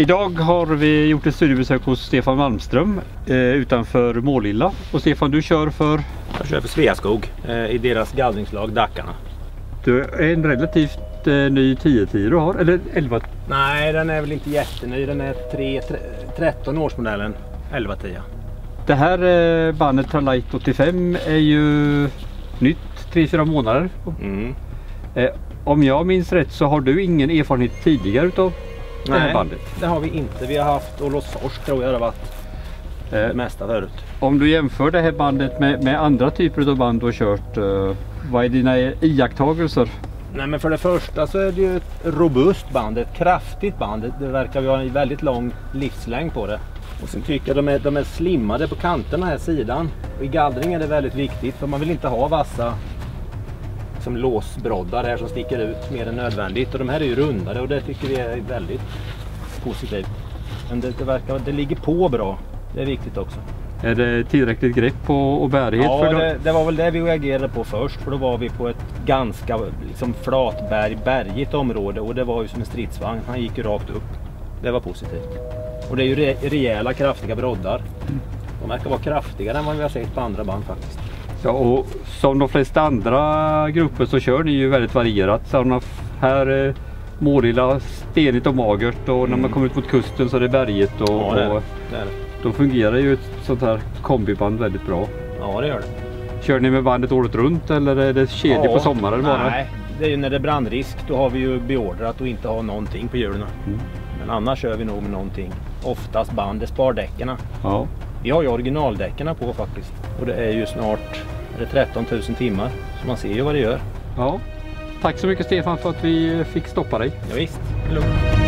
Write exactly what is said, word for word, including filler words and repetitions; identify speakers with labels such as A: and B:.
A: Idag har vi gjort ett studiebesök hos Stefan Malmström eh, utanför Målilla. Och Stefan, du kör för?
B: Jag kör för Sveaskog eh, i deras gallringslag Dackarna.
A: Du är en relativt eh, ny tio tio du har, eller elva?
B: Nej, den är väl inte jätteny. Den är tre, tre, tretton årsmodellen elva tio.
A: Det här eh, bandet Tralight åttiofem är ju nytt, tre fyra månader. Mm. Eh, om jag minns rätt så har du ingen erfarenhet tidigare utav det här bandet?
B: Nej, det har vi inte. Vi har haft Olofsfors, tror jag det har varit det eh, mesta förut.
A: Om du jämför det här bandet med, med andra typer av band du har kört, eh, vad är dina iakttagelser?
B: Nej, men för det första så är det ju ett robust band, ett kraftigt band. Det verkar ju ha en väldigt lång livslängd på det. Och sen tycker jag de är, de är slimmade på kanterna här sidan. Och i gallring är det väldigt viktigt, för man vill inte ha vassa som låsbroddar här som sticker ut mer än nödvändigt. Och de här är ju rundade och det tycker vi är väldigt positivt. Men det, det, verkar, det ligger på bra, det är viktigt också.
A: Är det tillräckligt grepp och, och bärighet?
B: Ja,
A: för
B: det, det var väl det vi reagerade på först. För då var vi på ett ganska liksom, flatberg, bergigt område. Och det var ju som en stridsvagn, han gick ju rakt upp. Det var positivt. Och det är ju re, rejäla, kraftiga broddar. De verkar vara kraftigare än vad vi har sett på andra band faktiskt.
A: Ja, och som de flesta andra grupper så kör ni ju väldigt varierat. Sådana här eh, Målilla, stenigt och magert, och mm. när man kommer ut mot kusten så är det berget. Och,
B: ja, det är det.
A: och
B: Det är det.
A: då fungerar ju ett sånt här kombiband väldigt bra.
B: Ja, det gör det.
A: Kör ni med bandet året runt eller är det kedjor
B: ja,
A: på sommaren bara?
B: Nej, det är ju när det är brandrisk, då har vi ju beordrat att inte ha någonting på hjulen. Mm. Men annars kör vi nog med någonting. Oftast band, det spardäckerna.
A: Ja.
B: Vi har ju originaldäckerna på faktiskt. Och det är ju snart är det tretton tusen timmar. Så man ser ju vad det gör.
A: Ja. Tack så mycket Stefan för att vi fick stoppa dig.
B: Ja, visst. Lugnt.